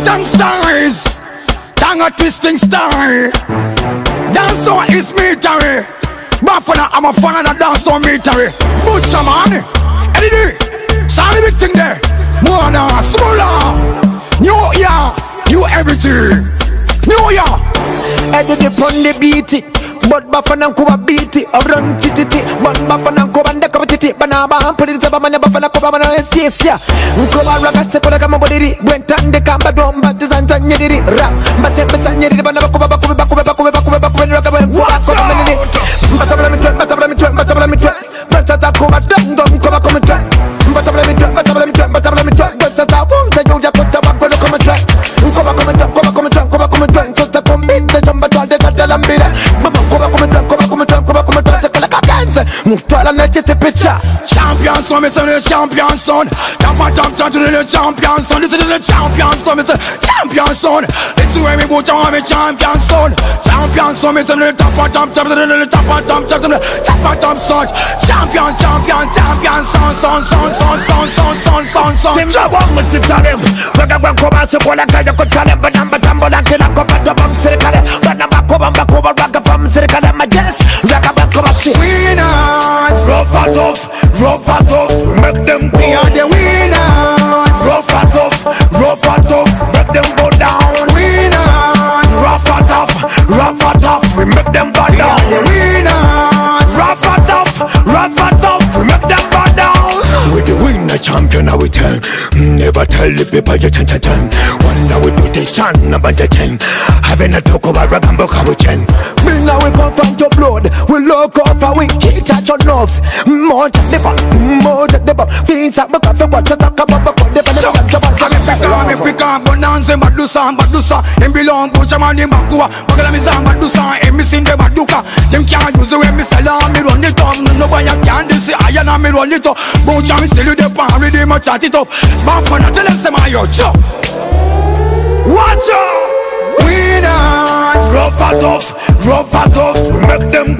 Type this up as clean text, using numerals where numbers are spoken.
Tongue stars, tongue a twisting star. Dancehall is military. Buffalo, I'm a fan of the dancehall military. Butcher man, Eddie, sorry big thing there. Mona, smaller, New Year, you everything. New Year, Eddie pon the beat it. But Buffalo Kuba beat it, I run titty. But Buffalo Kuba and the competitive, Banaba, put it up on the Buffalo Kuba and siesta. Kuba Ragasta Kamabodi, went on the Cambadom, but the Santani rap. Basepasani, Banakuba, champion son, it's the champion son. Top to the champion son. This is the champion son, it's the champion son. This is where we go to the champion son. Champion son, it's the top to the top son. Champion son. Simba wangu sitalem Wega kwa sekola kaya kutale Banamba tambo la kila kofato bam sirikale Banamba kuba raga fam sirikale Majesh raga bakoba si Winners, rough and tough, make them go. We are the winners, Rough and tough, make them go down. Winners, Rough and tough, we make them go we down. are the winners. Rough and tough, we make them go down. With the winner champion I will tell. Never tell the people you ten. One now we do the chan number 10. Having a talk about Ragambo Kabuchen. Me now we come from your blood. We look off and we kill touch your nerves. More than the bar. Things that make us want to talk about. I'm pick up bonanza badusa. Them belong to Jaman in Bakua. Bagalamiza badusa. And missing the baduka. Them can't use the way me sell me run it up. Nobody can this. I am me run it up. Boja me sell you the pan. Ready me chat it up. Buffalo tell them say my yo chop. Watch out. Winners, rough and tough, we make them